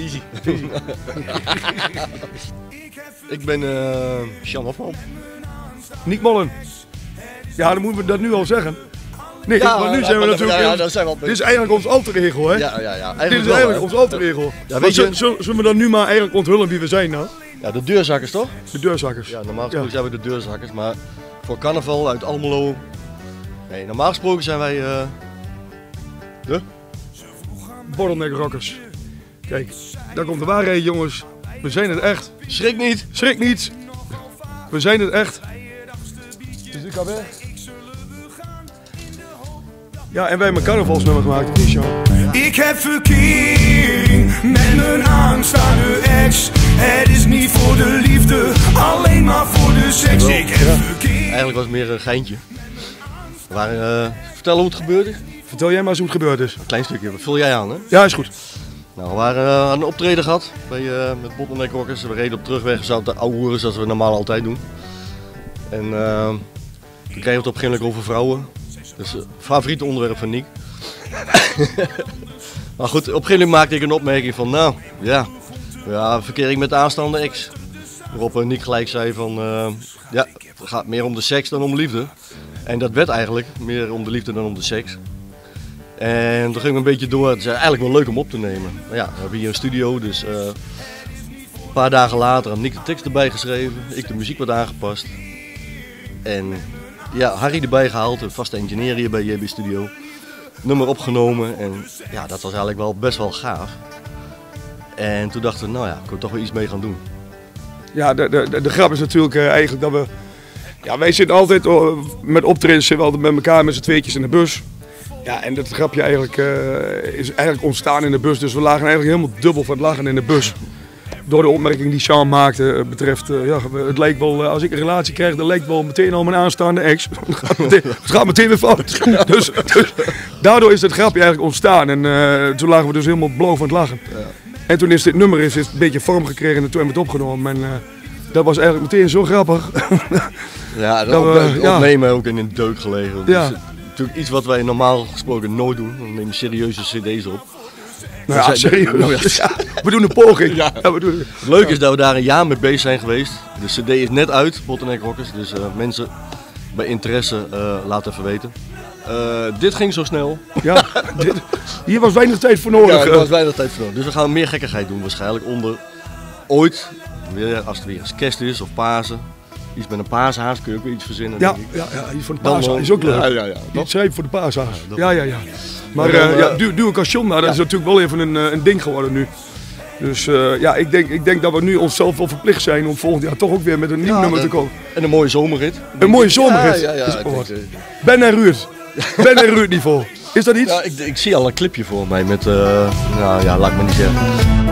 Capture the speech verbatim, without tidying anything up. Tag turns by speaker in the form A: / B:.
A: Visie. Visie. Ik ben uh, Jan Hofman.
B: Nick Mollen. Ja, dan moeten we dat nu al zeggen. Nee,
A: ja,
B: want nu
A: ja,
B: zijn we
A: maar,
B: natuurlijk...
A: Ja, ja, dat zijn we al
B: dit is eigenlijk ons alter ego, hè?
A: Ja, ja, ja. Eigenlijk
B: dit is
A: wel,
B: eigenlijk
A: hè?
B: ons alter ego.
A: Ja, weet je...
B: zullen, zullen we dan nu maar eigenlijk onthullen wie we zijn dan?
A: Ja, de deurzakkers toch?
B: De deurzakkers.
A: Ja, normaal gesproken ja. zijn we de deurzakkers, maar voor carnaval uit Almelo... Nee, normaal gesproken zijn wij... Uh... De?
B: Bottleneck Rockers. Kijk, daar komt de waarheid, jongens. We zijn het echt.
A: Schrik niet.
B: Schrik niet. We zijn het echt. Dus ik ga weg. Ja, en wij hebben een carnavalsnummer gemaakt, Christian.
C: Ik heb verkering met mijn aanstaande ex. Het is niet voor de liefde, alleen maar voor de seks.
A: Ja,
C: ik heb
A: ja.
C: verkering.
A: Eigenlijk was het meer een geintje. We waren, uh, vertel hoe het gebeurde.
B: Vertel jij maar eens hoe het gebeurd is.
A: Een klein stukje, vul jij aan hè?
B: Ja, is goed.
A: Nou, we waren uh, een optreden gehad bij, uh, met Bottleneck Rockers. We reden op terugweg, we zaten te ouwehoeren zoals we normaal altijd doen. En uh, toen kregen we het op een gegeven moment over vrouwen. Dus uh, favoriete onderwerp van Nick. Maar goed, op een gegeven moment maakte ik een opmerking van, nou ja, ja verkering met de aanstaande ex. Waarop uh, Nick gelijk zei van, uh, ja, het gaat meer om de seks dan om liefde. En dat werd eigenlijk meer om de liefde dan om de seks. En toen ging we een beetje door, het is eigenlijk wel leuk om op te nemen. Maar ja, we hebben hier een studio, dus uh, een paar dagen later had Nick de tekst erbij geschreven, ik de muziek wat aangepast. En ja, Harry erbij gehaald, een vaste engineer hier bij J B Studio. Nummer opgenomen en ja, dat was eigenlijk wel best wel gaaf. En toen dachten we, nou ja, ik wil toch wel iets mee gaan doen.
B: Ja, de, de, de grap is natuurlijk uh, eigenlijk dat we... Ja, wij zitten altijd, uh, met optredens zitten we altijd met elkaar met z'n tweetjes in de bus. Ja, en dat grapje eigenlijk, uh, is eigenlijk ontstaan in de bus, dus we lagen eigenlijk helemaal dubbel van het lachen in de bus. Door de opmerking die Sean maakte uh, betreft, uh, ja, het lijkt wel, uh, als ik een relatie krijg, dan lijkt wel meteen al mijn aanstaande ex. Het gaat meteen, het gaat meteen weer fout. Dus, dus daardoor is het grapje eigenlijk ontstaan en uh, toen lagen we dus helemaal blauw van het lachen. Ja. En toen is dit nummer is, is een beetje vorm gekregen en toen hebben we het opgenomen. En, uh, dat was eigenlijk meteen zo grappig.
A: Ja, dat op, we, ja. opnemen ook in een deuk gelegen.
B: Ja.
A: Dus, natuurlijk iets wat wij normaal gesproken nooit doen. We nemen serieuze cd's op.
B: Nou ja, serieus. Ja, we doen een poging. Ja. Ja, we doen...
A: Het leuke is dat we daar een jaar mee bezig zijn geweest. De cd is net uit, Bottleneck Rockers. Dus uh, mensen bij interesse uh, laten even weten. Uh, dit ging zo snel.
B: Ja, dit, hier was weinig tijd voor nodig.
A: Ja, er was weinig tijd voor nodig. Dus we gaan meer gekkigheid doen waarschijnlijk onder ooit, weer, als het weer eens kerst is of Pasen. Iets met een paashaas kun je ook weer iets verzinnen.
B: Ja, ja, ja, iets voor de paashaas is ook leuk.
A: Ja, ja, ja.
B: Iets schrijven voor de paashaas. Ja, ja, ja. Maar uh, ja, duw, duw een cachon, nou, dat ja. is natuurlijk wel even een, een ding geworden nu. Dus uh, ja, ik denk, ik denk dat we nu onszelf wel verplicht zijn om volgend jaar toch ook weer met een nieuw ja, nummer te komen.
A: En een mooie zomerrit.
B: Een mooie zomerrit.
A: Ja, ja, ja,
B: dus, denk, Ben en Ruud. Ben en Ruud niveau. Is dat iets?
A: Ja, ik, ik zie al een clipje voor mij met, uh, nou ja, laat ik maar niet zeggen.